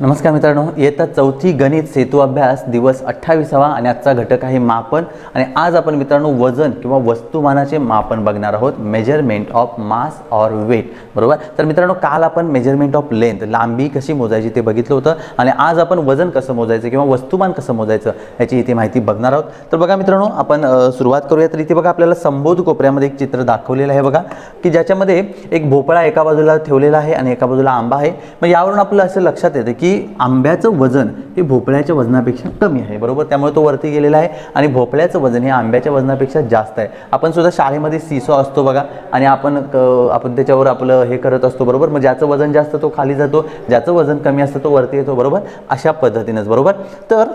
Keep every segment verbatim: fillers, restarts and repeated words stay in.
नमस्कार मित्रांनो, इयत्ता चौथी गणित सेतू अभ्यास दिवस अठ्ठावीसावा आणि आजचा घटक आहे मापन। आणि आज आपण मित्रांनो वजन किंवा वस्तुमानाचे मापन बघणार आहोत, मेजरमेंट ऑफ मास और वेट। बरोबर। तर मित्रांनो काल आपण मेजरमेंट ऑफ लेंथ, लांबी कशी मोजायची ते बघितलं होतं आणि आज आपण वजन कसं मोजायचं किंवा वस्तुमान कसं मोजायचं याची इथे माहिती बघणार आहोत। तर बघा मित्रांनो, आपण सुरुवात करूया। तर इथे बघा आपल्याला संबोध कोपऱ्यामध्ये एक चित्र दाखवलेलं आहे बघा, की ज्याच्यामध्ये एक भोपळा एका बाजूला ठेवलेला आहे आणि एका बाजूला आंबा आहे। मग यावरून आपल्याला असं लक्षात येतं की आंब्याचं वजन हे भोपळ्याच्या वजनापेक्षा कमी आहे। बरोबर। त्यामुळे तो वरती गेलेला आहे आणि भोपळ्याचं वजन हे आंब्याच्या वजनापेक्षा जास्त आहे। आपण सुद्धा शाळेमध्ये सीसो असतो बघा आणि आपण आपण त्याच्यावर आपलं हे करत असतो। बरोबर। मग ज्याचं वजन जास्त तो खाली जातो, ज्याचं वजन कमी असतं तो वरती येतो। बरोबर। अशा पद्धतीनेच। बरोबर। तर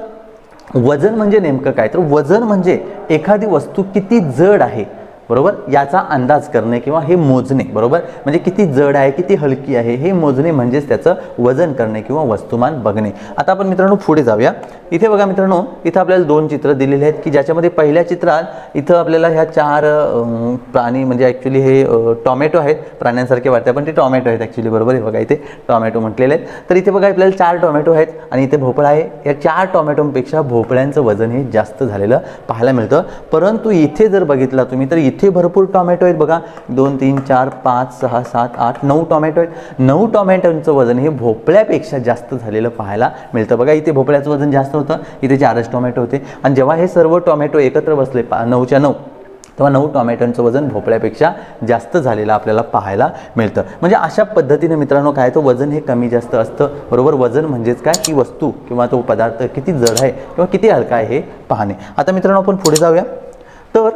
वजन म्हणजे नेमकं काय? तर वजन म्हणजे एखादी वस्तू किती जड आहे, बरोबर, याचा अंदाज करणे किंवा हे मोजणे। बरोबर। म्हणजे किती जड आहे, किती हलकी आहे हे मोजणे म्हणजेच त्याचं वजन करणे किंवा वस्तुमान बघणे। आता आपण मित्रांनो पुढे जाऊया। इथे बघा मित्रांनो, इथे आपल्याला दोन चित्र दिलेले आहेत की ज्याच्यामध्ये पहिल्या चित्रात इथं आपल्याला ह्या चार प्राणी म्हणजे ॲक्च्युली हे टोमॅटो आहेत, प्राण्यांसारखे वाटते पण ते टोमॅटो आहेत ॲक्च्युली। बरोबर आहे। बघा इथे टोमॅटो म्हटलेले आहेत। तर इथे बघा आपल्याला चार टोमॅटो आहेत आणि इथे भोपळा आहे। या चार टोमॅटोंपेक्षा भोपळ्यांचं वजन हे जास्त झालेलं पाहायला मिळतं। परंतु इथे जर बघितला तुम्ही तर इथे भरपूर टोमॅटो आहेत बघा, दोन तीन चार पाच सहा सात आठ नऊ टोमॅटो आहेत। नऊ टोमॅटोंचं वजन हे भोपळ्यापेक्षा जास्त झालेलं पाहायला मिळतं। बघा इथे भोपळ्याचं वजन जास्त होतं, इथे चारच टोमॅटो होते आणि जेव्हा हे सर्व टोमॅटो एकत्र बसले नऊच्या नऊ तेव्हा नऊ टोमॅटोंचं वजन भोपळ्यापेक्षा जास्त झालेलं आपल्याला पाहायला मिळतं। म्हणजे अशा पद्धतीने मित्रांनो काय तो वजन हे कमी जास्त असतं। बरोबर। वजन म्हणजेच काय की वस्तू किंवा तो पदार्थ किती जड आहे किंवा किती हलका आहे हे पाहणे। आता मित्रांनो आपण पुढे जाऊया। तर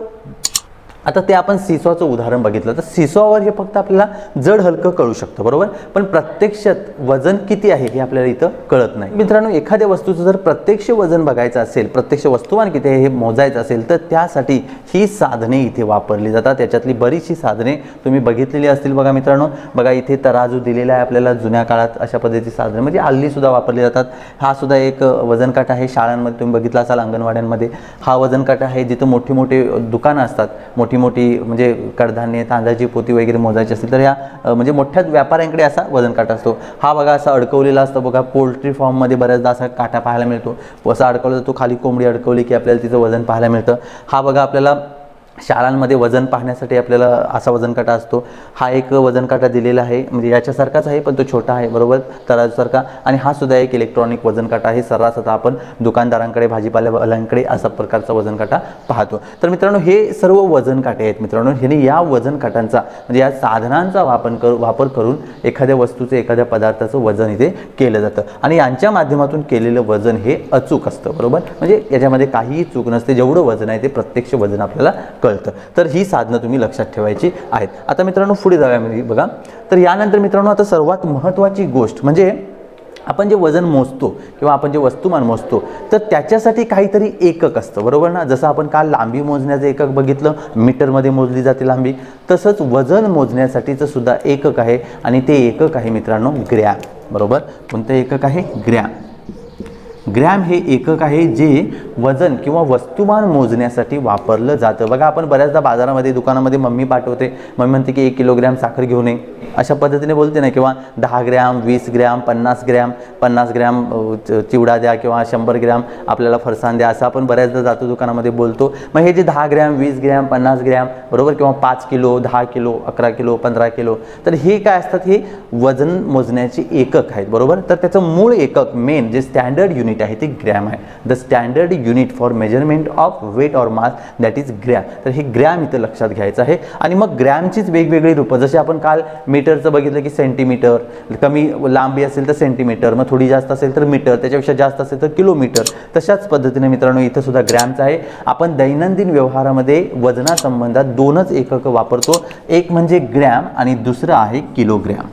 आता ते आपण सिसॉचं उदाहरण बघितलं तर सिसॉवर हे फक्त आपल्याला जड हलकं कळू शकतं। बरोबर। पण प्रत्यक्षात वजन किती आहे हे आपल्याला इथं कळत नाही। मित्रांनो एखाद्या वस्तूचं जर प्रत्यक्ष वजन बघायचं असेल, प्रत्यक्ष वस्तुमान किती आहे हे मोजायचं असेल तर त्यासाठी ही साधने इथे वापरली जातात। त्याच्यातली बरीचशी साधने तुम्ही बघितलेली असतील बघा मित्रांनो। बघा इथे तराजू दिलेला आहे आपल्याला, जुन्या काळात अशा पद्धतीची साधने म्हणजे हल्ली सुद्धा वापरली जातात। हा सुद्धा एक वजन काटा आहे, शाळांमध्ये तुम्ही बघितला असाल, अंगणवाड्यांमध्ये हा वजन काटा आहे। जिथं मोठी मोठी दुकानं असतात, मोठी मोठी म्हणजे कडधान्य तांदळाची पोती वगैरे मोजायची असेल तर या म्हणजे मोठ्या व्यापाऱ्यांकडे असा वजन काटा असतो। हा बघा असा अडकवलेला असतो बघा, पोल्ट्री फार्म मध्ये बऱ्याचदा असा काटा पाहायला मिळतो। असा अडकवला जातो, खाली कोंबडी अडकवली की आपल्याला तिचं वजन पाहायला मिळतं। हा बघा आपल्याला शाळांमध्ये वजन पाहण्यासाठी आपल्याला असा वजन काटा असतो। हा एक वजन काटा दिलेला आहे, म्हणजे याच्यासारखाच आहे पण तो छोटा आहे। बरोबर, तराजूसारखा। आणि हा सुद्धा एक इलेक्ट्रॉनिक वजन काटा आहे। सर्रास आता आपण दुकानदारांकडे भाजीपाल्यावाल्यांकडे असा प्रकारचा वजन काटा पाहतो। तर मित्रांनो हे सर्व वजन काटे आहेत मित्रांनो। ह्याने या वजन काटांचा म्हणजे या साधनांचा वापर कर वापर करून एखाद्या वस्तूचं एखाद्या पदार्थाचं वजन इथे केलं जातं आणि यांच्या माध्यमातून केलेलं वजन हे अचूक असतं। बरोबर। म्हणजे याच्यामध्ये काहीही चूक नसते, जेवढं वजन आहे ते प्रत्यक्ष वजन आपल्याला कळतं। तर ही साधनं तुम्ही लक्षात ठेवायची आहेत। आता मित्रांनो पुढे जाऊया म्हणजे बघा। तर यानंतर मित्रांनो आता सर्वात महत्त्वाची गोष्ट म्हणजे आपण जे वजन मोजतो किंवा आपण जे वस्तुमान मोजतो तर त्याच्यासाठी काहीतरी एकक असतं। बरोबर ना। जसं आपण काल लांबी मोजण्याचं एकक बघितलं, मीटरमध्ये मोजली जाते लांबी, तसंच वजन मोजण्यासाठीचं सुद्धा एकक आहे आणि ते एकक आहे मित्रांनो ग्रॅम। बरोबर। कोणतं एकक आहे? ग्रॅम। ग्रॅम हे एकक आहे जे वजन किंवा वस्तुमान मोजण्यासाठी वापरलं जातं। बघा आपण बऱ्याचदा बाजारामध्ये दुकानामध्ये मम्मी पाठवते, मम्मी म्हणते की एक किलोग्रॅम साखर घेऊन ये, अशा पद्धतीने बोलते ना, किंवा दहा ग्रॅम, वीस ग्रॅम, पन्नास ग्रॅम, पन्नास ग्रॅम चिवडा द्या किंवा शंभर ग्रॅम आपल्याला फरसाण द्या, असं आपण बऱ्याचदा जातो दुकानामध्ये बोलतो। मग हे जे दहा ग्रॅम, वीस ग्रॅम, पन्नास ग्रॅम, बरोबर, किंवा पाच किलो, दहा किलो, अकरा किलो, पंधरा किलो, तर हे काय असतात? हे वजन मोजण्याचे एकक आहेत। बरोबर। तर त्याचं मूळ एकक मेन जे स्टँडर्ड युनिट आहे ते ग्रॅम आहे। The standard unit for measurement of weight और मास दॅट इज ग्रॅम। तर हे ग्रॅम इथं लक्षात घ्यायचं आहे। आणि मग ग्रॅमचीच वेगवेगळी रूपं, जसे आपण काल मीटरचं बघितलं की सेंटीमीटर, कमी लांबी असेल तर सेंटीमीटर, मग थोडी जास्त असेल तर मीटर, त्याच्यापेक्षा जास्त असेल तर किलोमीटर, तशाच पद्धतीने मित्रांनो इथं सुद्धा ग्रॅमचं आहे। आपण दैनंदिन व्यवहारामध्ये वजनासंबंधात दोनच एकक वापरतो, एक म्हणजे ग्रॅम आणि दुसरं आहे किलोग्रॅम।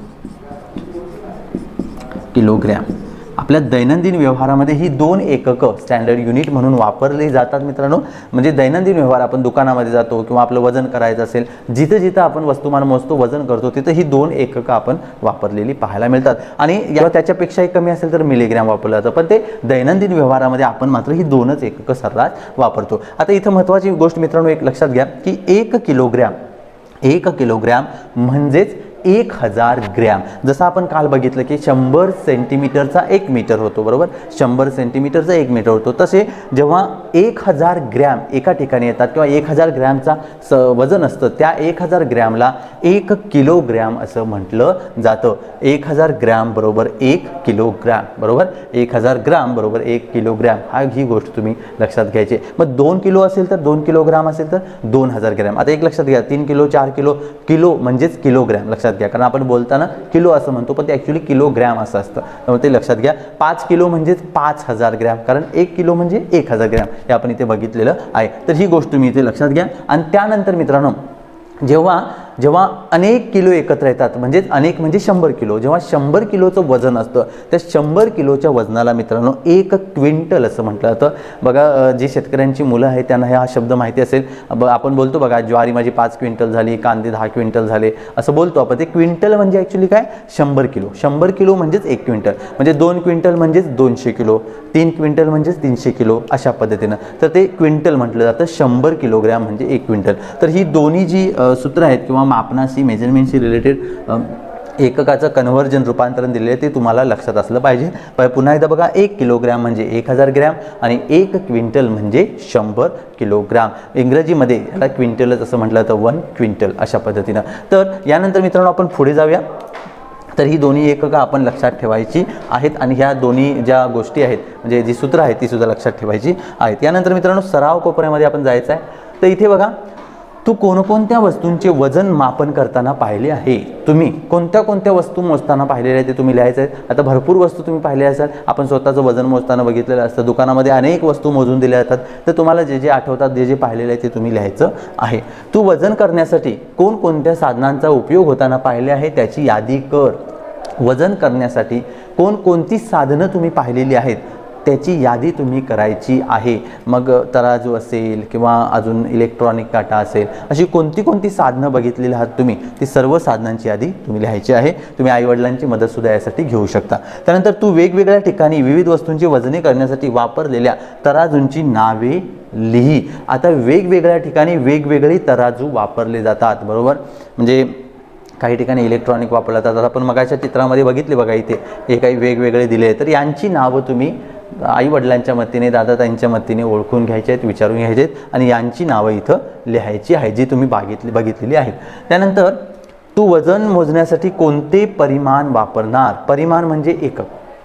किलोग्रॅम आपल्या दैनंदिन व्यवहारामध्ये ही दोन एकक स्टँडर्ड युनिट म्हणून वापरली जातात मित्रांनो। म्हणजे दैनंदिन व्यवहार आपण दुकानामध्ये जातो किंवा आपलं वजन करायचं असेल, जिथं जिथं आपण वस्तुमान मोजतो, वजन करतो, तिथं ही दोन एकक आपण वापरलेली पाहायला मिळतात। आणि या त्याच्यापेक्षाही कमी असेल तर मिलीग्रॅम वापरलं जातं, पण ते दैनंदिन व्यवहारामध्ये आपण मात्र ही दोनच एकक सर्रास वापरतो। आता इथं महत्त्वाची गोष्ट मित्रांनो एक लक्षात घ्या की एक किलोग्रॅम एक किलोग्रॅम म्हणजेच एक हजार ग्रॅम. जसं आपण काल बघितलं की शंभर सेंटीमीटरचा एक मीटर होतो, बरोबर, शंभर सेंटीमीटरचा एक मीटर होतो. तसे जेव्हा एक हजार ग्रॅम एका ठिकाणी येतात किंवा एक हजार ग्रॅमचा स वजन असतं, त्या एक हजार ग्रॅमला एक किलोग्रॅम असं म्हटलं जातं. एक हजार ग्रॅम बरोबर एक किलोग्रॅम, बरोबर, एक हजार ग्रॅम बरोबर एक किलोग्रॅम. हा ही गोष्ट तुम्ही लक्षात घ्यायची. मग दोन किलो असेल तर दोन किलोग्राम असेल तर दोन हजार ग्रॅम. आता एक लक्षात घ्या, तीन किलो चार किलो, किलो म्हणजेच किलोग्रॅम लक्षात घ्या, कारण आपण बोलताना किलो असं म्हणतो पण ते ॲक्च्युली किलोग्रॅम असं असतं, त्यामुळे ते लक्षात घ्या. पाच किलो म्हणजेच पाच हजार ग्रॅम, कारण एक किलो म्हणजे एक हजार ग्रॅम, हे आपण इथे बघितलेलं आहे. तर ही गोष्ट तुम्ही इथे लक्षात घ्या. आणि त्यानंतर मित्रांनो, जेव्हा जेव्हा अनेक किलो एकत्र येतात, म्हणजेच अनेक म्हणजे शंभर किलो, जेव्हा शंभर किलोचं वजन असतं, त्या शंभर किलोच्या वजनाला मित्रांनो एक क्विंटल असं म्हटलं जातं. बघा, जी शेतकऱ्यांची मुलं आहेत त्यांना हा शब्द माहिती असेल. आपण बोलतो बघा, ज्वारी माझी पाच क्विंटल झाली, कांदे दहा क्विंटल झाले असं बोलतो आपण. ते क्विंटल म्हणजे ॲक्च्युली काय, शंभर किलो. शंभर किलो म्हणजेच एक क्विंटल, म्हणजे दोन क्विंटल म्हणजेच दोनशे किलो, तीन क्विंटल म्हणजेच तीनशे किलो, अशा पद्धतीनं तर ते क्विंटल म्हटलं जातं. शंभर किलोग्रॅम म्हणजे एक क्विंटल. तर ही दोन्ही जी सूत्र आहेत किंवा मापनाशी मेजरमेंटशी रिलेटेड एककाचं कन्व्हर्जन रूपांतरण दिलेलं आहे ते तुम्हाला लक्षात असलं पाहिजे. पण पुन्हा एकदा बघा, एक किलोग्रॅम म्हणजे एक हजार ग्रॅम आणि एक क्विंटल म्हणजे शंभर किलोग्राम. इंग्रजीमध्ये याला क्विंटलच असं म्हटलं तर वन क्विंटल, अशा पद्धतीनं. तर यानंतर मित्रांनो आपण पुढे जाऊया. तर ही दोन्ही एककं आपण लक्षात ठेवायची आहेत आणि ह्या दोन्ही ज्या गोष्टी आहेत म्हणजे जी सूत्र आहेत ती सुद्धा लक्षात ठेवायची आहेत. यानंतर मित्रांनो सराव कोपऱ्यामध्ये आपण जायचं आहे. तर इथे बघा, तू कोणकोणत्या वस्तूंचे वजन मापन करताना पाहिले आहे. तुम्ही कोणत्या कोणत्या वस्तू मोजताना पाहिलेल्या आहेत ते तुम्ही लिहायचं आहे. आता भरपूर वस्तू तुम्ही पाहिल्या असाल, आपण स्वतःचं वजन मोजताना बघितलेलं असतं, दुकानामध्ये अनेक वस्तू मोजून दिल्या जातात. तर तुम्हाला जे जे आठवतात, जे जे पाहिलेलं आहे ते तुम्ही लिहायचं आहे. तू वजन करण्यासाठी कोणकोणत्या साधनांचा उपयोग होताना पाहिले आहे त्याची यादी कर. वजन करण्यासाठी कोणकोणती साधनं तुम्ही पाहिलेली आहेत त्याची यादी तुम्ही करायची आहे. मग तराजू असेल किंवा अजून इलेक्ट्रॉनिक काटा असेल, अशी कोणती कोणती साधनं बघितलेली आहात तुम्ही, ती सर्व साधनांची यादी तुम्ही लिहायची आहे. तुम्ही आईवडिलांची मदतसुद्धा यासाठी घेऊ शकता. त्यानंतर तू वेगवेगळ्या ठिकाणी विविध वस्तूंची वजने करण्यासाठी वापरलेल्या तराजूंची नावे लिही. आता वेगवेगळ्या ठिकाणी वेगवेगळे तराजू वापरले जातात, बरोबर. म्हणजे काही ठिकाणी इलेक्ट्रॉनिक वापरले जातात. आपण मगाच्या चित्रामध्ये बघितले बघा, इथे हे काही वेगवेगळे दिले. तर यांची नावं तुम्ही आई वडिलांच्या मतीने, दादा ताईंच्या मतीने ओळखून घ्यायचे आहेत, विचारून घ्यायचे आहेत आणि यांची नावं इथं लिहायची आहेत जी तुम्ही बघितली बघितलेली आहेत. त्यानंतर तू वजन मोजण्यासाठी कोणते परिमाण वापरणार. परिमाण म्हणजे एकक.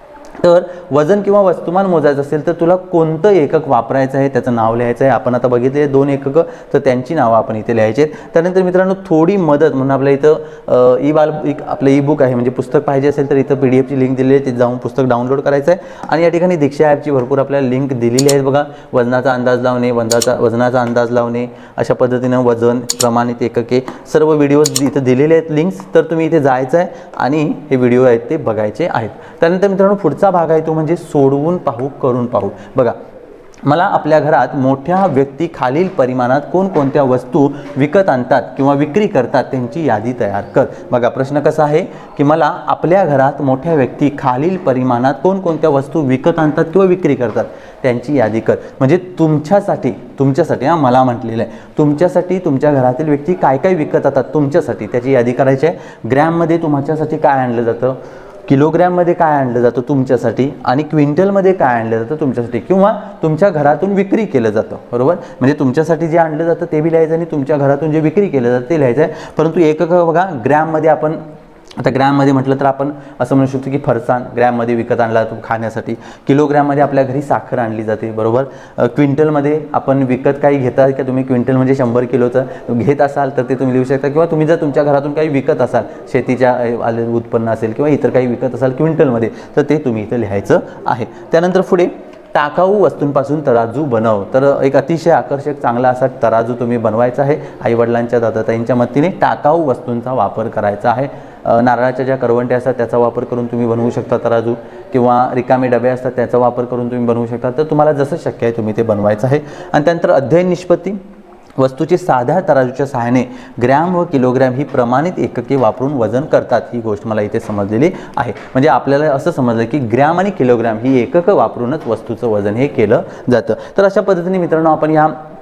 तर वजन किंवा वस्तुमान मोजायचं असेल तर तुला कोणतं एकक वापरायचं आहे त्याचं नाव लिहायचं आहे. आपण आता बघितले दोन एककं, तर त्यांची नावं आपण इथे लिहायची आहेत. त्यानंतर मित्रांनो थोडी मदत म्हणून आपल्या इथं ई बाल एक आपलं ई बुक आहे, म्हणजे पुस्तक पाहिजे असेल तर इथं पी डी एफची लिंक दिलेली आहे, तिथे जाऊन पुस्तक डाउनलोड करायचं आहे. आणि या ठिकाणी दीक्षा ॲपची भरपूर आपल्याला लिंक दिलेली आहेत बघा. वजनाचा अंदाज लावणे, वजनाचा वजनाचा अंदाज लावणे, अशा पद्धतीनं वजन, प्रमाणित एकके, सर्व व्हिडिओज इथं दिलेले आहेत लिंक्स. तर तुम्ही इथे जायचं आहे आणि हे व्हिडिओ आहेत ते बघायचे आहेत. त्यानंतर मित्रांनो पुढचा भाग आहे तो म्हणजे सोडवून पाहू, करून पाहू. बघा, मला आपल्या घरात मोठ्या व्यक्ती खालील परिमाणात कोणकोणत्या वस्तू विकत आणतात किंवा विक्री करतात त्यांची यादी तयार कर. बघा, प्रश्न कसा आहे की मला आपल्या घरात मोठ्या व्यक्ती खालील परिमाणात कोणकोणत्या वस्तू विकत आणतात किंवा विक्री करतात त्यांची यादी कर. म्हणजे तुमच्यासाठी तुमच्यासाठी हा मला म्हटलेलं आहे, तुमच्यासाठी तुमच्या घरातील व्यक्ती काय काय विकत आणतात तुमच्यासाठी त्याची यादी करायची आहे. ग्रॅममध्ये तुमच्यासाठी काय आणलं जातं, किलोग्रॅममध्ये काय आणलं जातं तुमच्यासाठी, आणि क्विंटलमध्ये काय आणलं जातं तुमच्यासाठी किंवा तुमच्या घरातून विक्री केलं जातं, बरोबर. म्हणजे तुमच्यासाठी जे आणलं जातं ते बी लिहायचं आणि तुमच्या घरातून जे विक्री केलं जातं ते लिहायचं आहे. परंतु एकक बघा, ग्रॅममध्ये आपण आता ग्रॅममध्ये म्हटलं तर आपण असं म्हणू शकतो की फरसाण ग्रॅममध्ये विकत आणला जातो खाण्यासाठी. किलोग्रॅममध्ये आपल्या घरी साखर आणली जाते, बरोबर. क्विंटलमध्ये आपण विकत काही घेता का तुम्ही, क्विंटल म्हणजे शंभर किलोचं घेत असाल तर ते तुम्ही लिहू शकता. किंवा तुम्ही जर तुमच्या घरातून काही विकत असाल, शेतीच्या आलेलं उत्पन्न असेल किंवा इतर काही विकत असाल क्विंटलमध्ये, तर ते तुम्ही इथं लिहायचं आहे. त्यानंतर पुढे टाकाऊ वस्तूंपासून तराजू बनव. तर एक अतिशय आकर्षक चांगला असा तराजू तुम्ही बनवायचा आहे. आईवडिलांच्या दादाताईंच्या मतीने टाकाऊ वस्तूंचा वापर करायचा आहे. नारळाच्या ज्या करवंट्या असतात त्याचा वापर करून तुम्ही बनवू शकता तराजू, किंवा रिकामे डबे असतात त्याचा वापर करून तुम्ही बनवू शकता. तर तुम्हाला जसं शक्य आहे तुम्ही ते बनवायचं आहे. आणि त्यानंतर अध्ययन निष्पत्ती, वस्तूची साध्या तराजूच्या सहाय्याने ग्रॅम व किलोग्रॅम ही प्रमाणित एकके वापरून वजन करतात. ही गोष्ट मला इथे समजलेली आहे. म्हणजे आपल्याला असं समजलं की ग्रॅम आणि किलोग्रॅम ही एककं वापरूनच वस्तूचं वजन हे केलं जातं. तर अशा पद्धतीने मित्रांनो आपण या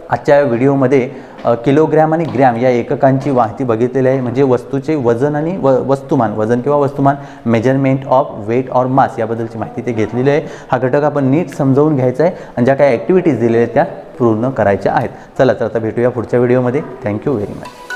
आजच्या व्हिडिओमध्ये किलोग्रॅम आणि ग्रॅम या एककांची माहिती बघितलेली आहे, म्हणजे वस्तूचे वजन आणि व वस्तुमान वजन किंवा वस्तुमान मेजरमेंट ऑफ वेट और मास याबद्दलची माहिती ते घेतलेली आहे। हा घटक आपण नीट समजावून घ्यायचा आहे आणि ज्या काही ॲक्टिव्हिटीज दिलेल्या आहेत त्या पूर्ण करायच्या आहेत। चला तर आता भेटूया पुढच्या व्हिडिओमध्ये। Thank you very much.